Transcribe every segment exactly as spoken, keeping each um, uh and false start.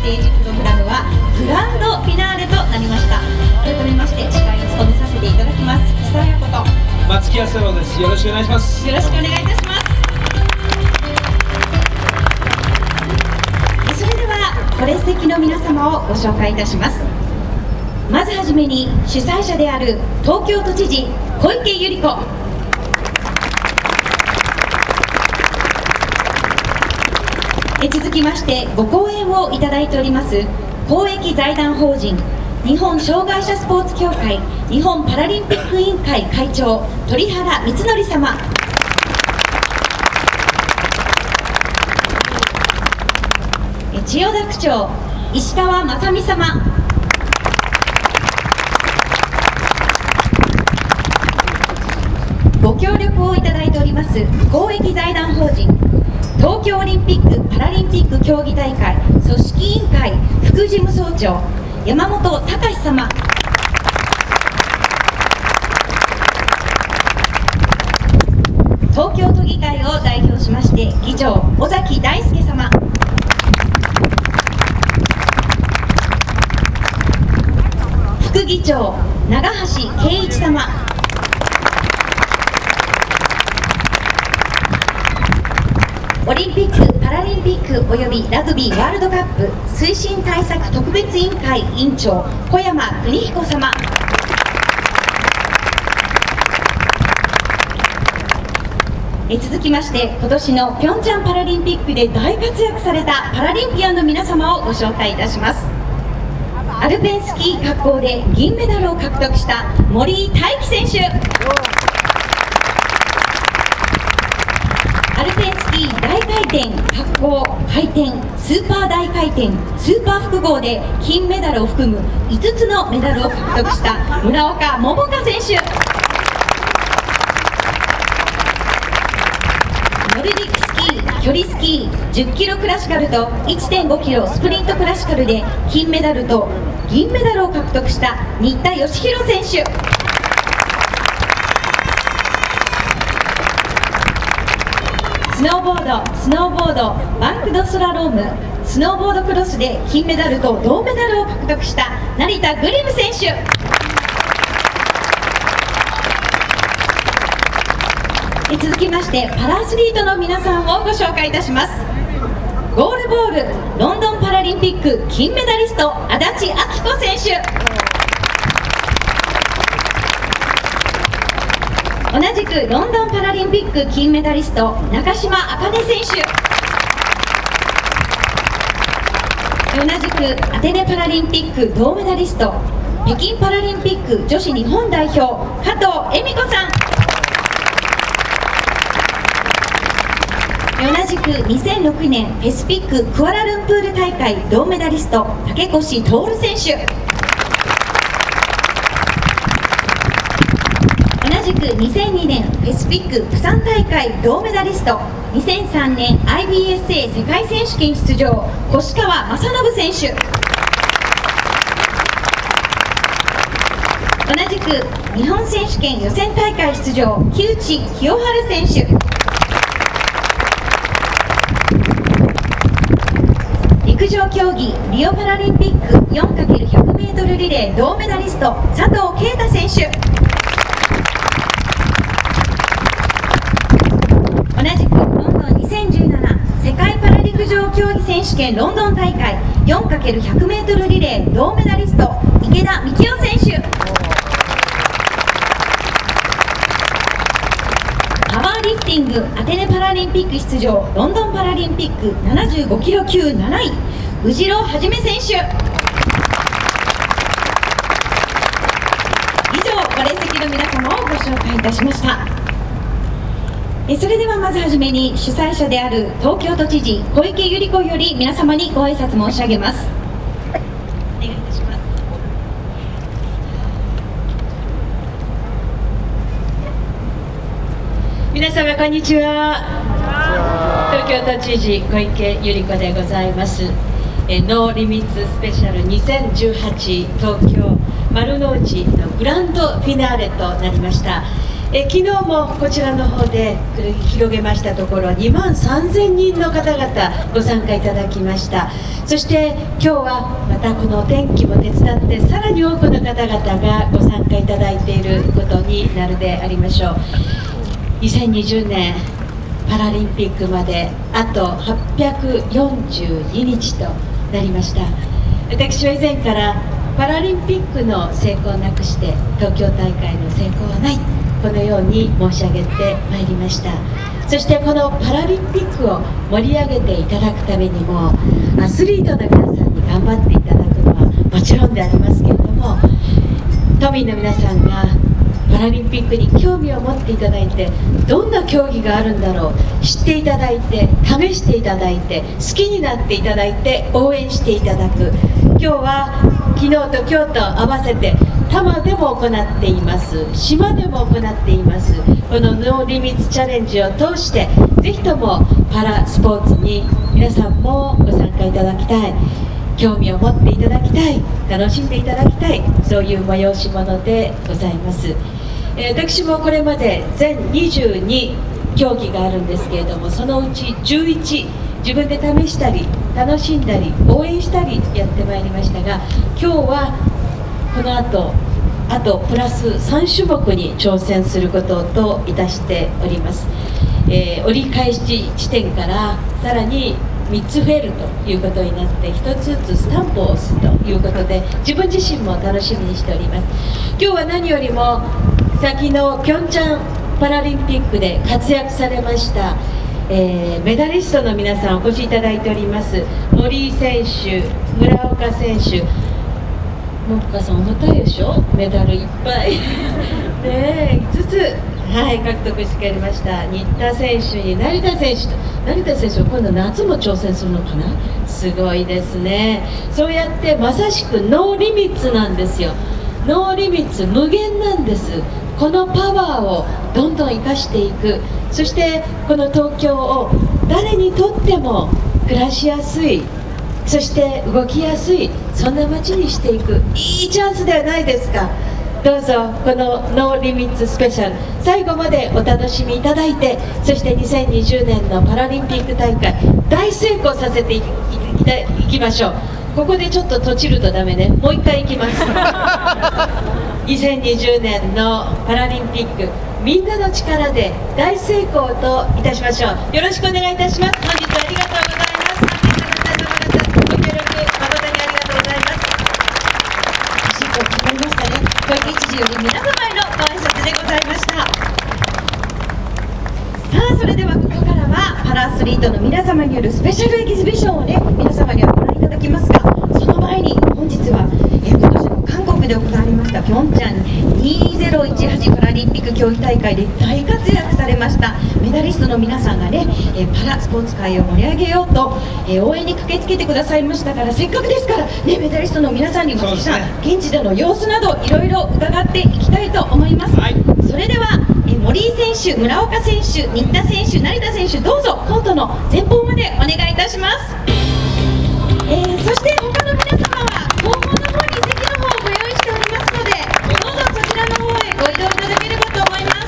ステージプログラムはグランドフィナーレとなりました。改めまして司会を務めさせていただきます木佐彩子と松木安太郎です。よろしくお願いします。 よろしくお願いいたします。それではご列席の皆様をご紹介いたします。まずはじめに主催者である東京都知事小池百合子、え続きましてご講演をいただいております公益財団法人日本障害者スポーツ協会日本パラリンピック委員会会長鳥原光則様、え千代田区長石川雅美様、ご協力をいただいております公益財団法人東京オリンピック・パラリンピック競技大会組織委員会副事務総長山本隆様、東京都議会を代表しまして議長尾崎大輔様、副議長長橋圭一様、オリンピック・パラリンピックおよびラグビーワールドカップ推進対策特別委員会委員長小山邦彦様、え続きまして今年のピョンチャンパラリンピックで大活躍されたパラリンピアンの皆様をご紹介いたします。アルペンスキー滑降で銀メダルを獲得した森井大輝選手、アルペンスキー大回転、滑降、回転、スーパー大回転、スーパー複合で金メダルを含むいつつのメダルを獲得した村岡桃佳選手、ノルディックスキー、距離スキー、じゅっキロクラシカルと いってんごキロスプリントクラシカルで金メダルと銀メダルを獲得した新田佳弘選手、スノーボード、スノーボード、バンクドスラローム、スノーボードクロスで金メダルと銅メダルを獲得した成田グリム選手、え続きましてパラアスリートの皆さんをご紹介いたします。ゴールボールロンドンパラリンピック金メダリスト足立昭子選手、同じくロンドンパラリンピック金メダリスト中島茜選手、同じくアテネパラリンピック銅メダリスト北京パラリンピック女子日本代表加藤恵美子さん、同じくにせんろくねんペシフィッククアラルンプール大会銅メダリスト竹越徹選手、同じくにせんにねんペシフィックプサン大会銅メダリストにせんさんねん アイビーエスエー 世界選手権出場越川雅信選手、同じく日本選手権予選大会出場木内清春選手、陸上競技リオパラリンピック よんかけるひゃくメートル リレー銅メダリスト佐藤圭太選手、同じくロンドンにせんじゅうなな世界パラ陸上競技選手権ロンドン大会 よんかけるひゃくメートル リレー銅メダリスト池田幹夫選手、パワーリフティングアテネパラリンピック出場ロンドンパラリンピックななじゅうごキロ級なない宇次郎はじめ選手、以上ご列席の皆様をご紹介いたしました。えそれではまずはじめに主催者である東京都知事小池百合子より皆様にご挨拶申し上げます。お願いいたします。 皆様こんにちは。東京都知事小池百合子でございます。えノーリミッツスペシャルにせんじゅうはち東京丸の内のグランドフィナーレとなりました。 え昨日もこちらの方で繰り広げましたところにまんさんぜんにんの方々ご参加いただきました。そして今日はまたこのお天気も手伝ってさらに多くの方々がご参加いただいていることになるでありましょう。にせんにじゅうねんパラリンピックまであとはっぴゃくよんじゅうににちとなりました。私は以前からパラリンピックの成功をなくして東京大会の成功はない、このように申し上げてまいりました。そしてこのパラリンピックを盛り上げていただくためにもアスリートの皆さんに頑張っていただくのはもちろんでありますけれども、都民の皆さんがパラリンピックに興味を持っていただいて、どんな競技があるんだろう、知っていただいて、試していただいて、好きになっていただいて、応援していただく。今日は昨日と今日と合わせて多摩でも行っています、島でも行っています、このノーリミッツチャレンジを通してぜひともパラスポーツに皆さんもご参加いただきたい、興味を持っていただきたい、楽しんでいただきたい、そういう催し物でございます。えー、私もこれまで全にじゅうに競技があるんですけれども、そのうちじゅういち自分で試したり楽しんだり応援したりやってまいりましたが、今日はこの後あとプラスさんしゅもくに挑戦することといたしております。えー、折り返し地点からさらにみっつ増えるということになってひとつずつスタンプを押すということで自分自身も楽しみにしております。今日は何よりも先のピョンチャンパラリンピックで活躍されました、えー、メダリストの皆さんお越しいただいております。森井選手、村岡選手、もっかさん重たいでしょ、メダルいっぱいねえいつつ、はい、獲得してくれました。新田選手に成田選手と、成田選手は今度夏も挑戦するのかな、すごいですね。そうやってまさしくノーリミッツなんですよ。ノーリミッツ、無限なんです。このパワーをどんどん生かしていく、そしてこの東京を誰にとっても暮らしやすい、そして動きやすい、そんな街にしていくいいチャンスではないですか。どうぞこのノーリミッツスペシャル最後までお楽しみいただいて、そしてにせんにじゅうねんのパラリンピック大会大成功させていきましょう。ここでちょっととちるとダメね、もう一回いきますにせんにじゅうねんのパラリンピックみんなの力で大成功といたしましょう。よろしくお願いいたします。本日はありがとうございます。ご協力誠にありがとうございます。きちっと決まりましたね。小池知事より皆様へのご挨拶でございました。さあ、それではここからはパラアスリートの皆様によるスペシャルエキシビションをね、皆様にはご覧いただきますが、その前に本日は、えー、今年の韓国で行われましたピョンチャンにせんじゅうはちパラリンピック競技大会で大活躍されましたメダリストの皆さんがね、えー、パラスポーツ界を盛り上げようと、えー、応援に駆けつけてくださいましたから、せっかくですからね、メダリストの皆さんにも実際、ね、現地での様子などいろいろ伺っていきたいと思います。はい、それでは、えー、森井選手、村岡選手、新田選手、成田選手、どうぞコートの前方までお願いいたします。えー、そして他の皆様は後方の方に席の方をご用意しておりますので、どうぞそちらの方へご移動いただければと思います。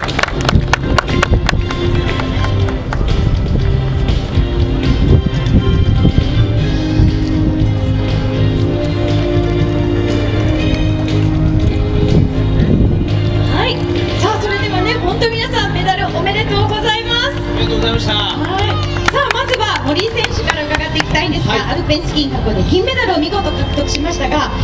はい、さあそれではね、本当皆さんメダルおめでとうございます。 ありがとうございました。 はい、さあまずは森井選手から伺っていきたいんですが、はい、アルペンスキー過去で銀メダルを見事獲得しましたが、